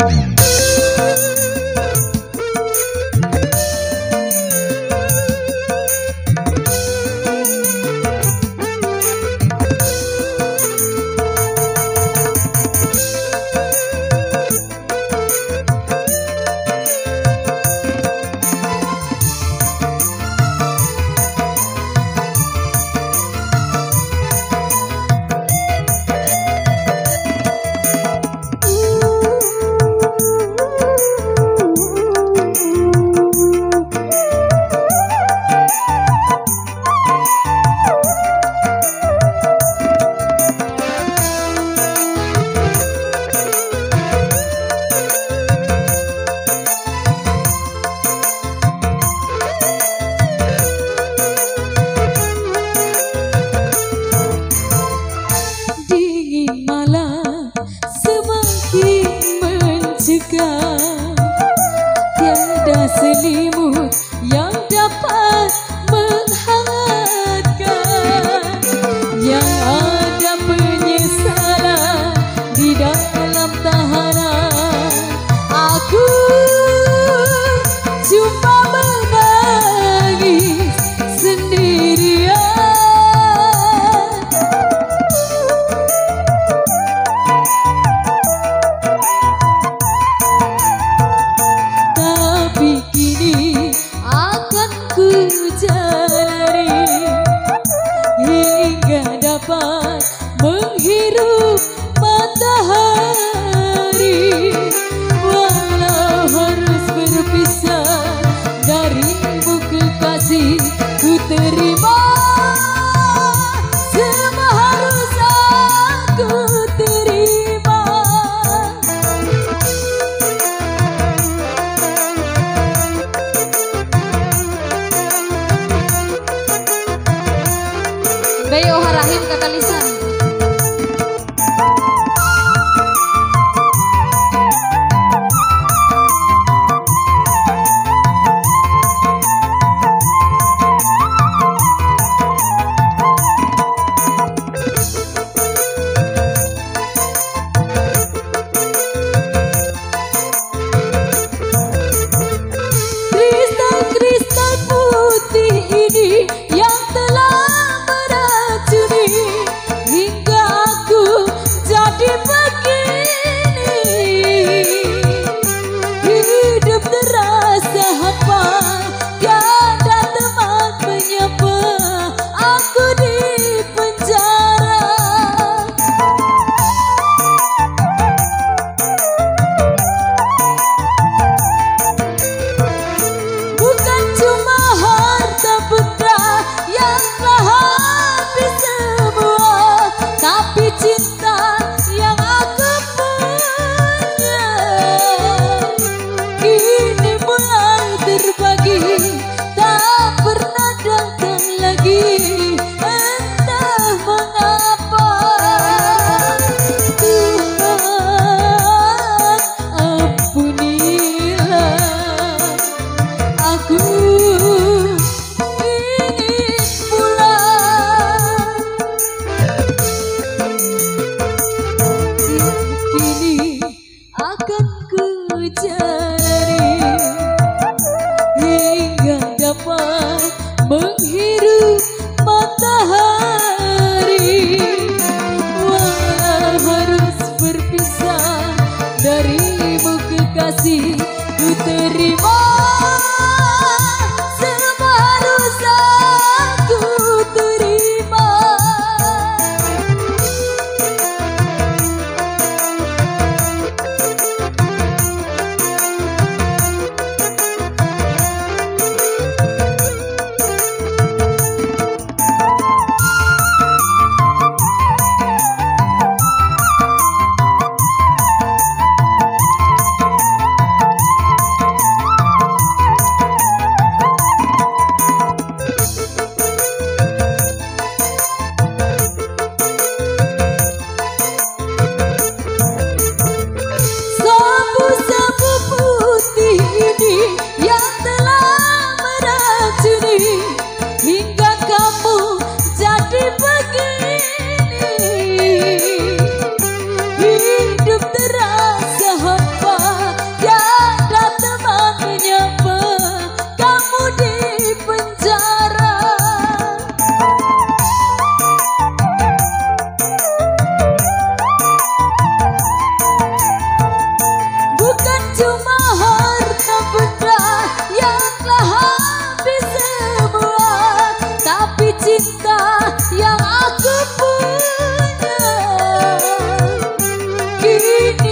Tiada selimut yang dapat menghangatkan, yang ada penyesalan di dalam tahanan. Aku cuma menangis sendirian. Dapat menghirup matahari, walau harus berpisah darimu kekasih. Ku terima semua harus aku terima. Bayo Harahim kata lisan. Kristal-kristal putih ini yang telah meracuni hingga aku jadi begini. Hidup terasa hampa, tiada teman menyapa aku di penjara. Bukan cuma harta benda yang telah habis semua, tapi cinta yang aku punya kini mulai terbagi, tak pernah datang lagi. Entah mengapa Tuhan ampunilah aku. Ingin pulang, kini akan ku jalani hingga dapat menghirup matahari, walau harus berpisah darimu kekasih. Ku terima semua harus aku terima. ini